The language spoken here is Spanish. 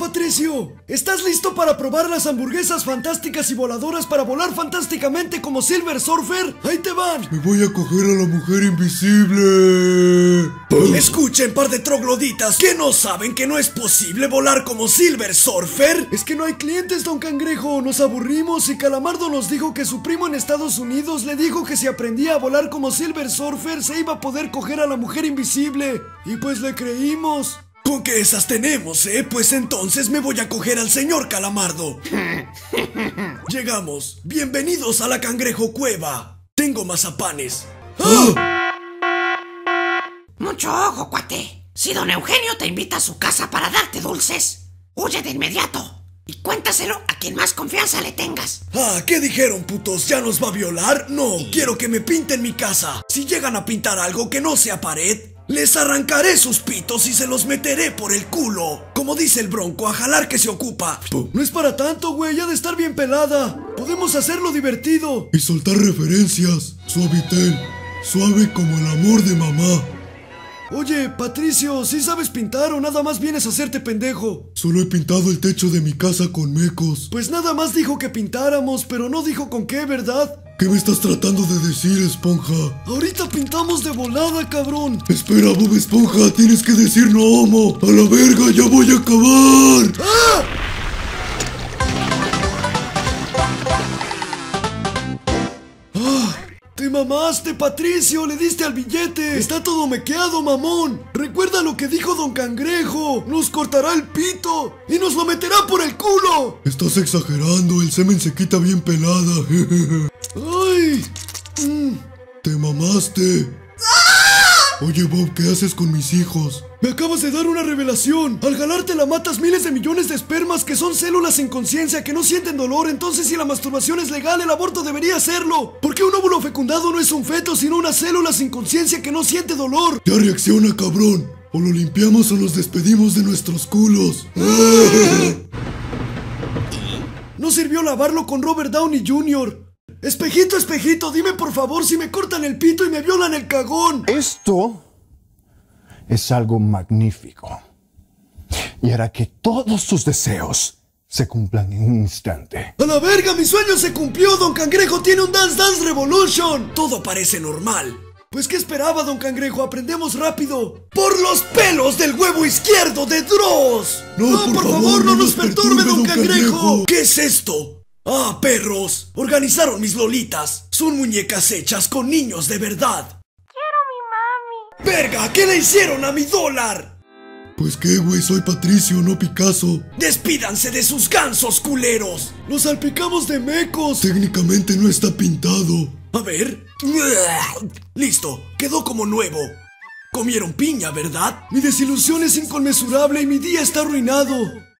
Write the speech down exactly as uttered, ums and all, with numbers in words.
Patricio! ¿Estás listo para probar las hamburguesas fantásticas y voladoras para volar fantásticamente como Silver Surfer? ¡Ahí te van! ¡Me voy a coger a la mujer invisible! Escuchen, par de trogloditas, ¿que no saben que no es posible volar como Silver Surfer? Es que no hay clientes, don Cangrejo. Nos aburrimos y Calamardo nos dijo que su primo en Estados Unidos le dijo que si aprendía a volar como Silver Surfer se iba a poder coger a la mujer invisible. Y pues le creímos. Con que esas tenemos, ¿eh? Pues entonces me voy a coger al señor Calamardo. Llegamos. Bienvenidos a la Cangrejo Cueva. Tengo mazapanes. ¡Ah! Mucho ojo, cuate. Si don Eugenio te invita a su casa para darte dulces, huye de inmediato y cuéntaselo a quien más confianza le tengas. Ah, ¿qué dijeron, putos? ¿Ya nos va a violar? No, quiero que me pinten mi casa. Si llegan a pintar algo que no sea pared, les arrancaré sus pitos y se los meteré por el culo. Como dice el Bronco, a jalar que se ocupa. No es para tanto, güey, ha de estar bien pelada. Podemos hacerlo divertido. Y soltar referencias. Suavitel, suave como el amor de mamá. Oye, Patricio, ¿sí sabes pintar o nada más vienes a hacerte pendejo? Solo he pintado el techo de mi casa con mecos. Pues nada más dijo que pintáramos, pero no dijo con qué, ¿verdad? ¿Qué me estás tratando de decir, Esponja? Ahorita pintamos de volada, cabrón. Espera, Bob Esponja, tienes que decir no homo. A la verga, ya voy a acabar. ¡Ah! ¡Ah! ¡Te mamaste, Patricio! ¡Le diste al billete! ¡Está todo mequeado, mamón! ¡Recuerda lo que dijo don Cangrejo! ¡Nos cortará el pito! ¡Y nos lo meterá por el culo! Estás exagerando, el semen se quita bien pelada. ¡Ay! Mm. ¡Te mamaste! Oye, Bob, ¿qué haces con mis hijos? Me acabas de dar una revelación. Al jalarte la matas miles de millones de espermas que son células sin conciencia que no sienten dolor. Entonces, si la masturbación es legal, el aborto debería hacerlo. Porque un óvulo fecundado no es un feto, sino una célula sin conciencia que no siente dolor. Ya reacciona, cabrón. O lo limpiamos o nos despedimos de nuestros culos. No sirvió lavarlo con Robert Downey junior Espejito, espejito, dime por favor si me cortan el pito y me violan el cagón. Esto es algo magnífico y hará que todos tus deseos se cumplan en un instante. ¡A la verga! ¡Mi sueño se cumplió! ¡Don Cangrejo tiene un Dance Dance Revolution! Todo parece normal. Pues, ¿qué esperaba, don Cangrejo? Aprendemos rápido. ¡Por los pelos del huevo izquierdo de Dross! No, no por, por favor, favor, no no nos perturbe, don Cangrejo. Cangrejo. ¿Qué es esto? ¡Ah, perros! Organizaron mis lolitas. Son muñecas hechas con niños de verdad. ¡Quiero mi mami! ¡Verga! ¿Qué le hicieron a mi dólar? Pues qué, güey, soy Patricio, no Picasso. ¡Despídanse de sus gansos, culeros! ¡Los salpicamos de mecos! Técnicamente no está pintado. A ver. Listo, quedó como nuevo. Comieron piña, ¿verdad? Mi desilusión es inconmensurable y mi día está arruinado.